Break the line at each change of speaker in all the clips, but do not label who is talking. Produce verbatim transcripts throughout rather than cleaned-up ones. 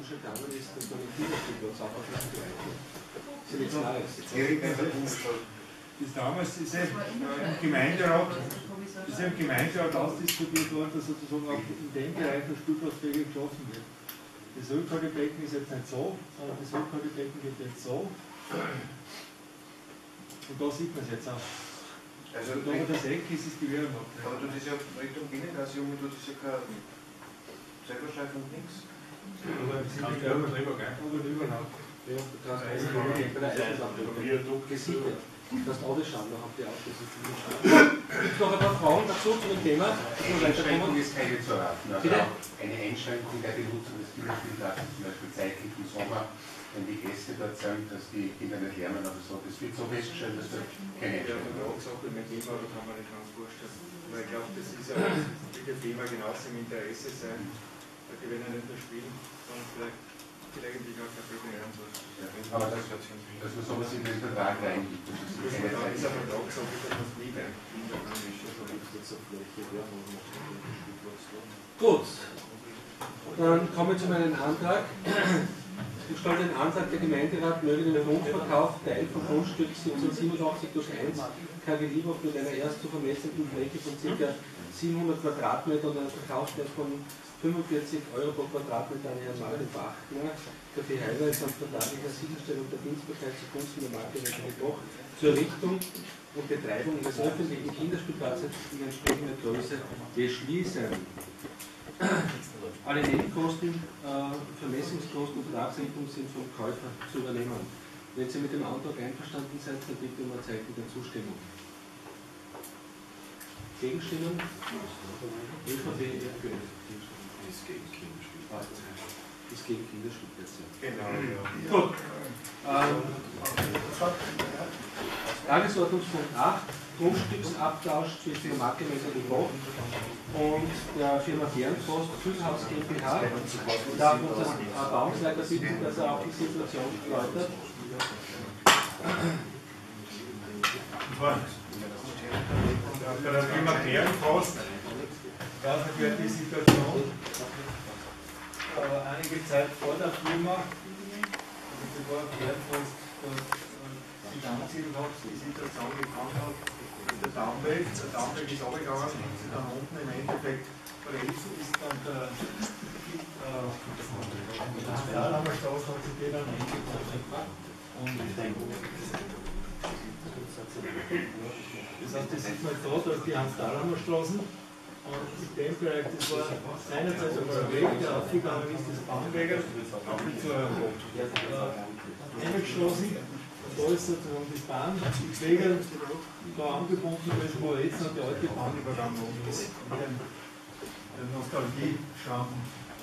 schon gegangen ist, dass man nicht Kinderspielplatz auch auf das geeignet. Das ist ja nichts Neues.
Das damals ist ja im Gemeinderat, ist ja im Gemeinderat ausdiskutiert worden, dass sozusagen auch in dem Bereich der Spielplatzwege geschaffen wird. Das Rückhaltebecken ist jetzt nicht so, sondern das Rückhaltebecken geht jetzt so. Und da sieht man es jetzt auch. Also da wo das Eck ist, ist die Wehrmacht.
Aber du das ja Richtung Binnengasse, Junge, du das ja kein Zeitverstreifen und nichts.
Aber es sind die Körper drüber, gell? Aber drüber noch.
Ja, du kannst also bei der Eisenbahn gesichert. Das Autoschauen noch auf die Autos. Gibt es noch ein paar Fragen dazu zu dem Thema?
Eine Einschränkung ist keine zu erwarten. Also eine Einschränkung der Benutzung des Kinderspielplatzes, zum Beispiel zeitlich im Sommer, wenn die Gäste dort sagen, dass die Kinder nicht lernen oder so, das wird so festgestellt, dass da keine Einschränkung
ist. Ja, ich habe gesagt, mit dem aber kann man nicht ganz vorstellen. Weil ich glaube, das ist ja das Thema genauso im Interesse sein, weil die werden ja nicht nur spielen, sondern vielleicht eigentlich auch kein Problem haben soll.
Ja, aber das, dass man sowas in den Vertrag reingibt, das ist keine Zeit.
Das ist aber auch so, dass man es nie beim
Gut, dann kommen wir zu meinem Antrag. Ich stelle den Antrag, der Gemeinderat möge den Grundverkauf Teil vom Grundstück siebzehnhundertsiebenundachtzig durch eins K G Liebhoff mit einer erst zu vermessenden Fläche von ca. siebenhundert Quadratmeter und einem Verkaufswert von fünfundvierzig Euro pro Quadratmeter an Herrn Mario Bachner, Café Heiweiß und vertraglicher Sicherstellung der Dienstbarkeit zugunsten der Marke Boch zur Errichtung und Betreibung eines öffentlichen Kinderspielplatzes in entsprechender Größe beschließen. Alle Nebenkosten, äh, Vermessungskosten und Vertragsrechnung sind vom Käufer zu übernehmen. Wenn Sie mit dem Antrag einverstanden seid, dann bitte um ein Zeichen der Zustimmung. Gegenstimmen? ÖVP, F P Ö. Ist gegen Kinderspielplätze. Ist gegen Kinderspielplätze.
Genau, ja.
Gut. Ähm, Tagesordnungspunkt acht. Grundstücksabtausch zwischen der Marke Boch und der Firma Fernpost Kühlhaus GmbH. Da wird das Bauungsleiter bitten, dass er auch die Situation erläutert.
Bei der Firma Fernpost war die Situation äh, einige Zeit vor der Firma, also bevor Fernpost sich angesiedelt hat, die Situation gekannt hat, der Daumweg, der Daumweg ist runtergegangen, und dann unten im Endeffekt Bremsen ist dann der Stahlhammer Straße hat sich den dann eingebaut. Und das heißt, das sieht man da, da ist die Hans-Dahlhammer Straßen. Und in dem Bereich, das war einerseits einmal ein Weg, der aufgegangen ist, das Bahnwege, zur Einwegstraßen. Da ist sozusagen das Bahnwege da angebunden, wo jetzt noch die alte Bahnübergang ist. Mit dem Nostalgie-Schrampen.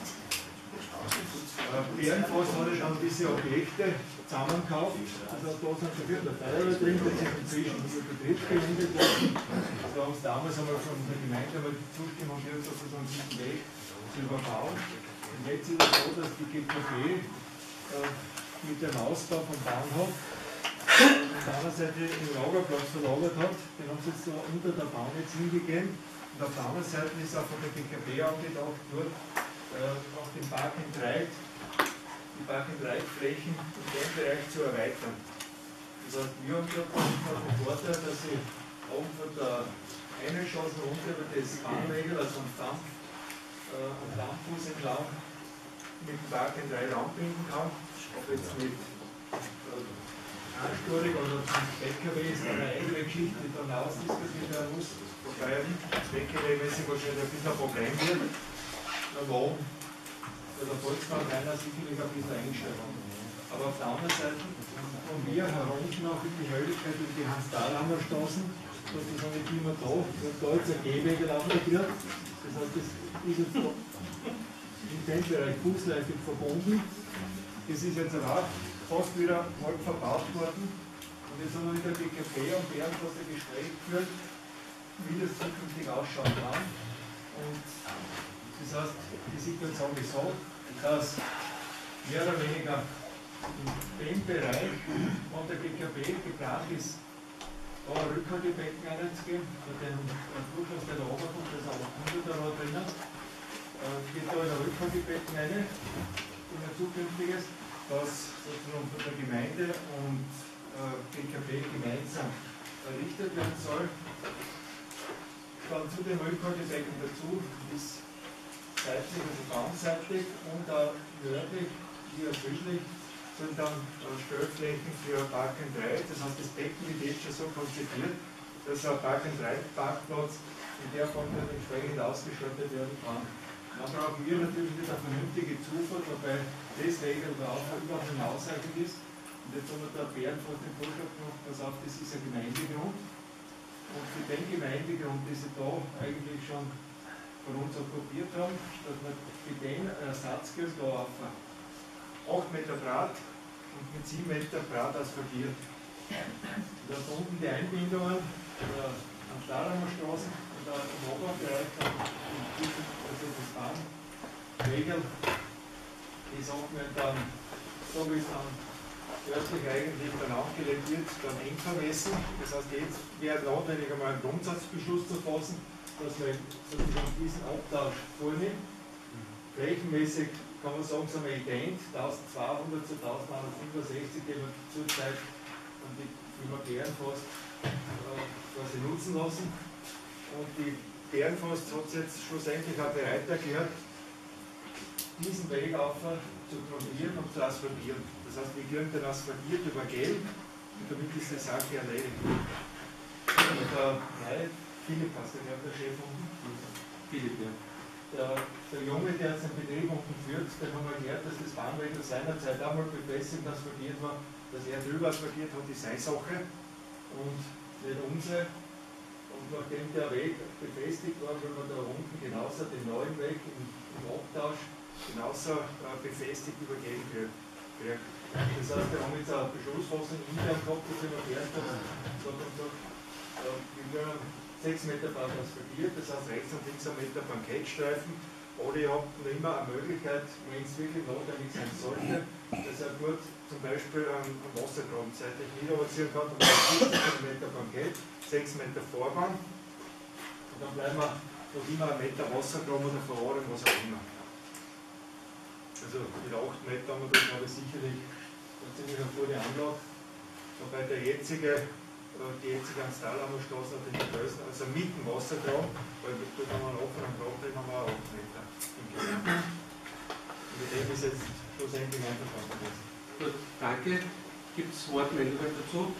Bärenfass hat ja schon diese Objekte zusammengekauft. Also da sind schon wieder Teile drin, das ist inzwischen unser Betriebsgelände geworden. Da haben sie damals einmal von der Gemeinde einmal die Zustimmung gegeben, sozusagen diesen Weg zu überbauen. Und jetzt ist es so, dass die G K B äh, mit dem Ausbau vom Bahnhof auf der anderen Seite den Lagerplatz verlagert hat. Den haben sie jetzt so unter der Bahn jetzt hingegeben. Und auf der anderen Seite ist auch von der G K B angedacht, dort äh, auf dem Park in Dreit, die Park in Dreit Flächen in dem Bereich zu erweitern. Das heißt, wir haben dort den Vorteil, dass sie oben von der Einwegstraße runter über das Bahnregel, also am Dampf, äh, am Dampffuß entlang, mit dem Park in Dreit anbinden kann. Ob jetzt mit äh, einsturig oder zum P K W ist eine eigene Geschichte, die dann ausdiskutiert werden muss. Wobei P K W-mäßig wahrscheinlich ein bisschen ein Problem wird. Wo bei der Volksbank einer sicherlich ein bisschen eingestellt haben. Aber auf der anderen Seite von mir herunten auch die Möglichkeit über die Hans-Dahlhammer Straßen, sozusagen nicht immer da, und da jetzt ein Gehweg gelaufen wird. Das heißt, das ist jetzt in dem Bereich fußläufig verbunden. Das ist jetzt auch fast wieder halb verbaut worden. Und jetzt haben wir mit der G K B und Bärenpost ein Gespräch geführt, wie das zukünftig ausschauen kann. Und das heißt, die Situation ist so, dass mehr oder weniger in dem Bereich, wo der G K B geplant ist, da ein Rückhaltebecken einzugeben, für den Durchschluss der Oberfläche, das ist auch hundert Euro drinnen, geht da in ein Rückhaltebecken rein. In der Zukunft Wichtiges, das sozusagen von der Gemeinde und äh, B K B gemeinsam errichtet werden soll. Dann zu dem Rückhaltebecken dazu ist seitlich, also baumseitig und auch nördlich, wie auch südlich, sind dann äh, Stellflächen für Park and Ride. Das heißt, das Becken wird jetzt schon so konzipiert, dass ein Park and Ride Parkplatz in der Form dann entsprechend ausgestattet werden kann. Dann brauchen wir natürlich wieder eine vernünftige Zufahrt, wobei das Regel oder auch überhaupt nicht ausreichend ist. Und jetzt haben wir da Bären vor dem Vorschlag gemacht, pass auf, das ist ein Gemeindegrund. Und für den Gemeindegrund, den sie da eigentlich schon von uns auch probiert haben, dass wir für den Ersatzkurs da auf acht Meter Draht und mit sieben Meter Draht asphaltiert. Da unten die Einbindungen an Stahlammer Straßen und auch im Oberbereich, also das Bahnregel, die Sachen werden dann, so wie es dann örtlich eigentlich dann aufgelegt wird, dann eng vermessen. Das heißt, jetzt wäre notwendig, einmal einen Grundsatzbeschluss zu fassen, dass wir sozusagen diesen Abtausch vornehmen. Flächenmäßig kann man sagen, sind wir ident, eintausendzweihundert zu eintausendeinhundertfünfundsechzig, die wir zurzeit an die Firma Bärenforst äh, quasi nutzen lassen. Und die Bärenforst hat es jetzt schlussendlich auch bereit erklärt, diesen Weg auf zu kontrollieren und zu asphaltieren. Das heißt, wir können den asphaltiert übergehen und damit ist die Sache erledigt. Und der neue Philipp, hast du gehört, der Chef unten? Philipp, ja. Der, der Junge, der jetzt den Betrieb unten führt, dem haben wir erklärt, dass das Bahnregel seinerzeit einmal befestigt asphaltiert war, dass er drüber asphaltiert hat, ist seine Sache und nicht unsere. Und nachdem der Weg befestigt war, will man da unten genauso den neuen Weg im, im Abtausch genauso äh, befestigt übergeben können. Das heißt, wir haben jetzt eine Beschlussfassung intern gehabt, dass wir erst sagt und sagt, äh, wir können sechs Meter Band asphaltiert, das heißt rechts und links ein Meter Bankettstreifen. Oder ihr habt noch immer eine Möglichkeit, wenn es wirklich notwendig sein sollte, dass er gut zum Beispiel einen Wassergraben seitlich niederziehen kann, und vierzig Meter Bankett, sechs Meter Vorbahn. Und dann bleiben wir noch immer ein Meter Wassergraben oder Verrohrung, was auch immer. Also mit acht Meter haben wir da, glaube ich, sicherlich eine ziemlich gute Anlage. Wobei der jetzige, die jetzige Stahlammer Straße hat den größten, also mitten Wassergraben, weil wir da haben wir einen offenen Graben drin, haben wir auch acht Meter. Und mit dem ist jetzt schlussendlich einverstanden gewesen.
Gut, danke. Gibt es Wortmeldungen dazu?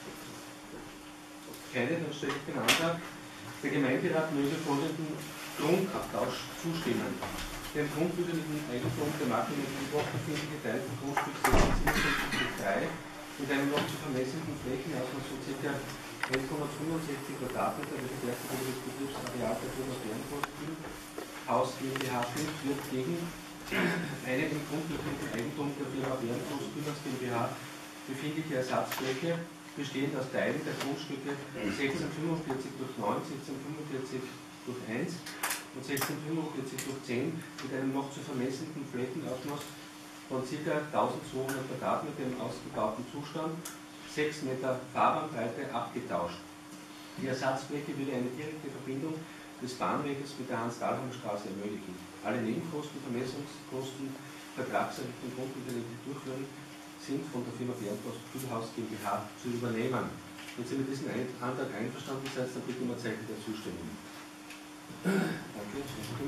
Keine, dann stelle ich den Antrag. Der Gemeinderat möge folgenden Grundabtausch zustimmen. Dem Grund würde mit dem Eigentum der Marke mit dem befindlichen geteilten Grundstück sechshundertsiebenundfünfzig drei mit einem noch zu vermessenden Flächenausmaß von ca. elfhundertfünfundsechzig Quadratmeter, welches derzeit das Betriebsareal der Firma Bärenforst Haus GmbH fünf wird gegen eine im grundbefindlichen Eigentum der Firma Bärenforst GmbH befindliche Ersatzfläche, bestehend aus Teilen der Grundstücke sechzehnhundertfünfundvierzig durch neun, sechzehnhundertfünfundvierzig durch eins und sechzehnhundertfünfundvierzig durch zehn mit einem noch zu vermessenden Flächenausmaß von ca. eintausendzweihundert Quadratmeter im ausgebauten Zustand, sechs Meter Fahrbahnbreite abgetauscht. Die Ersatzfläche würde eine direkte Verbindung des Bahnweges mit der Hans-Dahlhammer-Straße ermöglichen. Alle Nebenkosten, Vermessungskosten, Vertragserrichtung, Grundunternehmen durchführen, sind von der Firma Bärenforst Kühlhaus GmbH zu übernehmen. Wenn Sie mit diesem Antrag einverstanden seid, dann bitte um ein Zeichen der Zustimmung. Danke.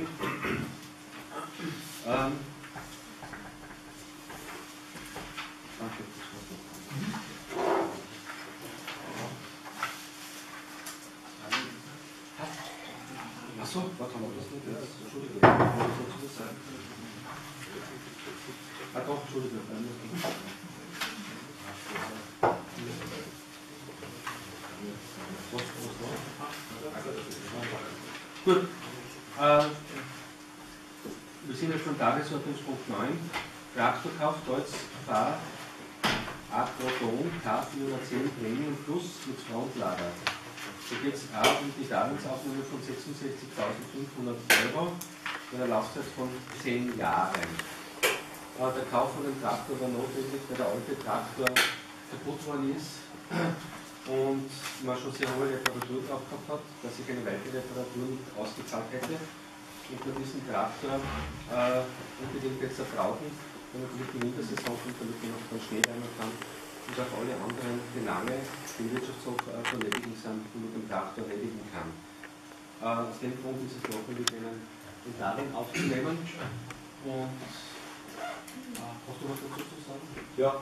Ähm, danke. Achso, warte mal, das nicht. Entschuldigung. Ah doch, Entschuldigung. Gut. Äh, wir sind jetzt beim Tagesordnungspunkt neun. Traktorkauf Deutz Fahr Aquadon K vierhundertzehn Premium Plus mit Frontlader. Da geht es auch um die Darlehенsaufnahme von sechsundsechzigtausendfünfhundert Euro bei einer Laufzeit von zehn Jahren. Äh, der Kauf von dem Traktor war notwendig, weil der alte Traktor kaputt worden ist und man schon sehr hohe Reparatur drauf gehabt hat, dass sich eine weitere Reparatur nicht ausgezahlt hätte. Und bei diesem Traktor äh, unbedingt besser brauchen, wenn natürlich die Wintersaison kommt, damit man noch dann Schnee räumen kann. Und auch alle anderen Belange, die im Wirtschaftshof äh, zu erledigen sind, die man mit dem Traktor erledigen kann. Äh, aus dem Grund ist es notwendig, einen Darlehen aufzunehmen. Und äh, hast du was dazu zu sagen?
Ja,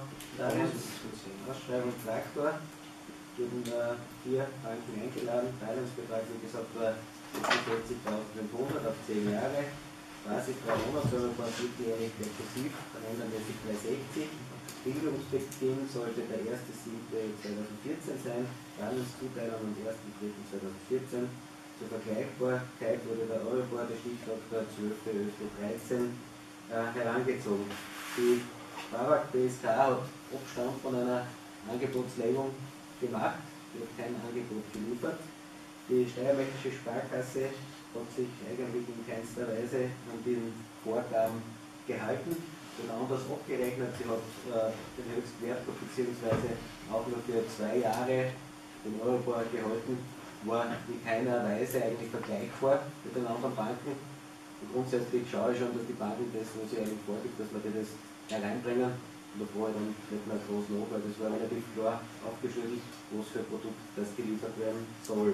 Ausschreibung Traktor. Wurden äh, vier Banken eingeladen. Teilungsbetrag, wie gesagt, war sechsundvierzigtausendfünfhundert auf zehn Jahre. Basis drei Monate, war vierteljährig depressiv, verändermäßig dreihundertsechzig. Bildungsbeginn sollte der erste siebte zweitausendvierzehn sein, Zahlungszuteilung am ersten dritten zweitausendvierzehn. Zur Vergleichbarkeit wurde der Euribor, der Stichfaktor zwölfter elfter dreizehn äh, herangezogen. Die Babak B S K hat Abstand von einer Angebotslegung gemacht, die hat kein Angebot geliefert. Die Steiermärkische Sparkasse hat sich eigentlich in keinster Weise an den Vorgaben gehalten und anders abgerechnet. Sie hat äh, den Höchstwert bzw. auch nur für zwei Jahre den Euribor gehalten, war in keiner Weise eigentlich vergleichbar mit den anderen Banken. Und grundsätzlich schaue ich schon, dass die Banken das, was sie eigentlich vorgibt, dass wir das hereinbringen. Und da brauche ich dann nicht mehr groß nach, weil das war relativ klar aufgeschlüsselt, was für ein Produkt das geliefert werden soll.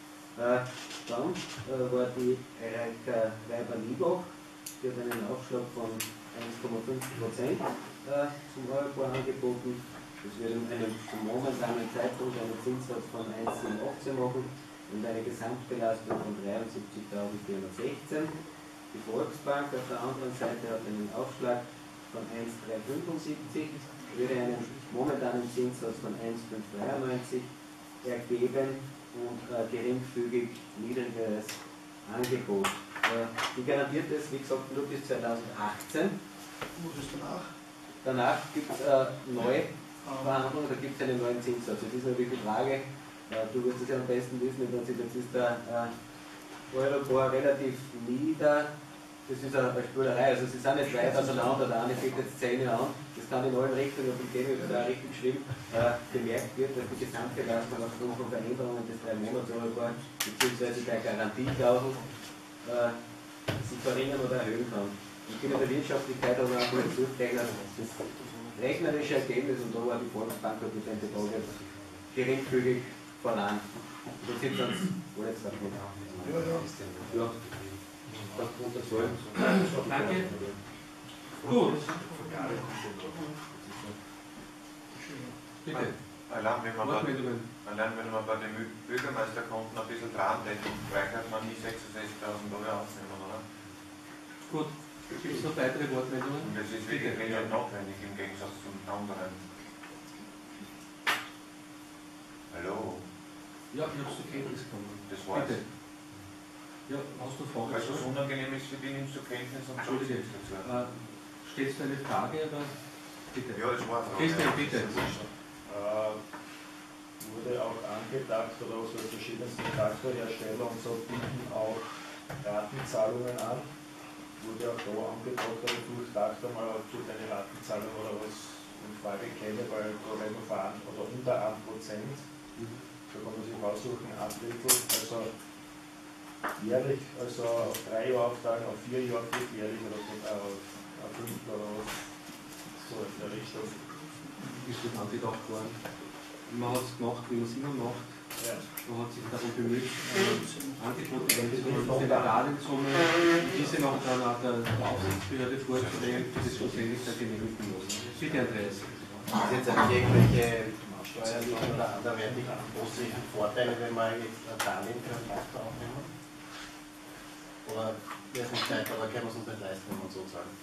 Äh, dann äh, war die Reika Weiber-Niebach, die hat einen Aufschlag von eins Komma fünf Prozent äh, zum Euribor angeboten. Das wird in einem zum momentanen Zeitpunkt einen Zinssatz von eins Komma achtzehn machen und eine Gesamtbelastung von dreiundsiebzigtausendvierhundertsechzehn. Die Volksbank auf der anderen Seite hat einen Aufschlag von eins Komma dreihundertfünfundsiebzig, würde einen momentanen Zinssatz von eins Komma fünfhundertdreiundneunzig ergeben und äh, geringfügig niedrigeres Angebot. Äh, die garantiert es, wie gesagt, nur bis zweitausendachtzehn.
Was ist danach?
Danach gibt es äh, neue Verhandlungen, da gibt es einen neuen Zinssatz. Es ist natürlich die Frage, äh, du wirst es ja am besten wissen, im Prinzip jetzt ist der äh, Euribor relativ nieder. Das ist eine Spülerei, also sie sind nicht weit auseinander, der eine fängt jetzt zehn Jahre an, das kann in allen Richtungen, von dem ist da richtig schlimm, äh, bemerkt wird, dass die Gesamtbelastung aufgrund von Veränderungen des drei Monats Euribor bzw. der Garantieklausel äh, sich verringern oder erhöhen kann. Ich bin in der Wirtschaftlichkeit aber auch mal zurückrechnen, das rechnerische Ergebnis, und da war die Volksbank mit den Tage geringfügig voran. Im Prinzip sind es alle zwei Minuten.
Ja, ja.
Ja. Das kommt dazu.
Danke. Gut. Bitte.
Allein wenn man bei,
Wortmeldungen.
allein wenn man bei den Bürgermeisterkonten ein bisschen dran denkt, vielleicht hat man nie sechsundsechzigtausend Euro aufnehmen, oder?
Gut. Gibt es noch weitere Wortmeldungen?
Und das ist wirklich wenig notwendig im Gegensatz zum anderen. Hallo?
Ja, ich habe es zur Kenntnis genommen.
Das war's.
Bitte. Ja, hast du Fragen?
Falls was unangenehm ist für dich, nimmst du Kenntnis und sagst
Entschuldige.
nichts dazu.
Äh, stellst du eine Frage, aber bitte.
Ja, das war's.
Christian, bitte.
Äh, wurde auch angedacht, oder aus den verschiedensten Traktorherstellern und so bieten auch Ratenzahlungen an. Wurde auch da angedacht, aber du dachte mal, ob du deine Ratenzahlung oder was in Frage käme, weil da reden wir von ein, oder unter ein Prozent. Da kann man sich aussuchen, ein Drittel, also jährlich, also auf drei Jahre aufteilen, auf vier Jahre vierteljährlich oder auf, auf fünf oder was, so in der Richtung.
Ist das angedacht worden? Man hat es gemacht, wie man es immer macht.
Ja.
Man hat sich darum bemüht, äh, Angebote einzuholen, diese Darlehenssumme, diese noch dann auch der, der Aufsichtsbehörde vorzulegen, die das schlussendlich dann genehmigen muss. Bitte, Andreas.
Ist jetzt eigentlich irgendwelche steuerlichen oder anderweitig große Vorteile, wenn wir jetzt ein Darlehen für einen Traktor aufnehmen? Oder wäre es nicht Zeit, oder können wir es uns nicht leisten, wenn man so sagen?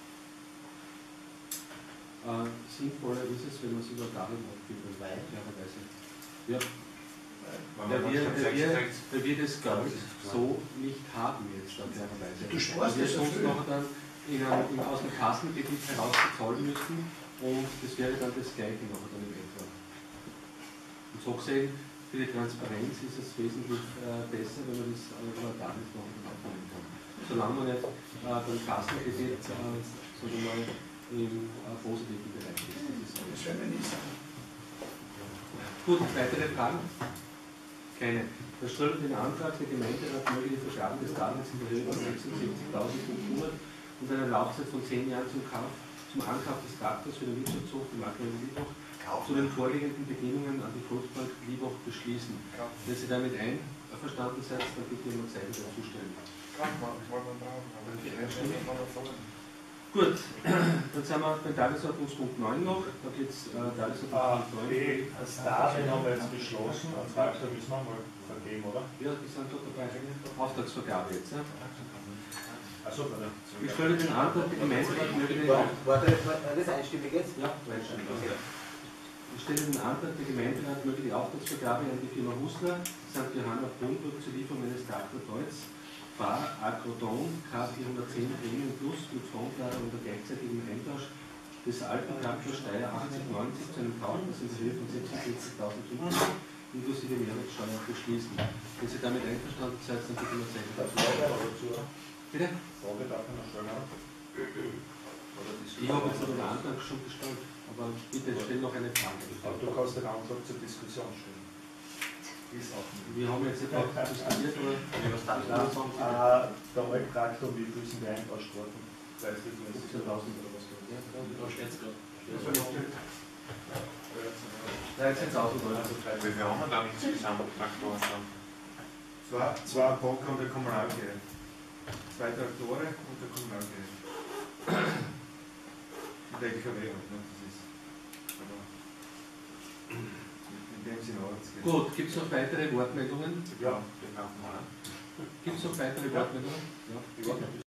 Äh, sinnvoller ist es, wenn man sich über Darlehen abgibt,
Weil?
klarerweise. Ja.
Wenn
Weil
man
wir,
von
weil, wir,
sechsundsechzig
weil wir das Geld so nicht haben jetzt, klarerweise.
Du sparst
wir
das
sonst
dafür.
noch dann in einem, in, aus dem Kassenkredit herausbezahlen müssen und das wäre dann das Gleiche noch dann im etwa. Und so gesehen, für die Transparenz ist es wesentlich äh, besser, wenn man das über eine Darlehensnahme aufnehmen kann. Solange man nicht äh, beim Kassenkredit, äh, sagen wir mal, im äh, positiven Bereich ist. Das ist
Das werden wir nicht sagen.
Gut, weitere Fragen? Keine. Da stellen wir den Antrag, der Gemeinderat möge die Vergabe des Darlehens in der Höhe von sechsundsiebzigtausendfünfhundert und einer Laufzeit von zehn Jahren zum Kauf zum Ankauf des Traktors für den Wirtschaftshof im aktuellen Liebach zu den vorliegenden Bedingungen an die Volksbank Liebach beschließen. Wenn Sie damit einverstanden seid, dann bitte ich um Zeichen dazu stellen. Gut, dann sind wir beim Tagesordnungspunkt neun noch. Da geht es äh, Tagesordnungspunkt neun.
Das Darlehen haben wir jetzt beschlossen, einen Traktor müssen wir mal vergeben, oder?
Ja, die sind dort dabei. Auftragsvergabe jetzt. Ja.
Achso, warte.
Ich stelle den Antrag, die Gemeinderat möge den
War, war das, war das einstimmig jetzt?
Ja, einstimmig. Ich stelle den Antrag, der Gemeinderat möge die Auftragsvergabe an die Firma Husler, Sankt Johanna Brunburg zur Lieferung eines Traktor-Deutz Fahr Agrodon K vierhundertzehn Premium Plus mit Frontlader und der gleichzeitigen Eintausch des alten Traktor Steyr achtzig neunzig zu einem Kaufpreis in Höhe von sechsundvierzigtausendfünfhundert inklusive Mehrwertsteuer beschließen. Wenn Sie damit einverstanden seid, dann bitte ich Zeichen dazu. Bitte?
Frage darf ich noch stellen?
Ich habe jetzt den Antrag schon gestellt, aber bitte stell noch eine Frage.
Aber du kannst den Antrag zur Diskussion stellen. Ist auch nicht.
Wir haben jetzt nicht auch diskutiert, aber was darf ich
Nein,
sagen?
äh, der Alttraktor, wie viel sind wir eintauscht worden? Weißt du, wie es ist?
fünfzehntausend oder was? Ja, da steht es gerade. dreizehntausend Euro.
Wie viel haben wir dann insgesamt Traktoren schon?
Zwei, zwei Bock und der Kommunalgerät. Zwei Traktoren und der Kommunalgerät. Und der L K W halt, ne? Das ist. Aber in dem Sinne auch jetzt geht.
Gut, gibt es noch weitere Wortmeldungen?
Ja.
Wir kaufen mal.
Gibt es noch weitere Wortmeldungen? Ja.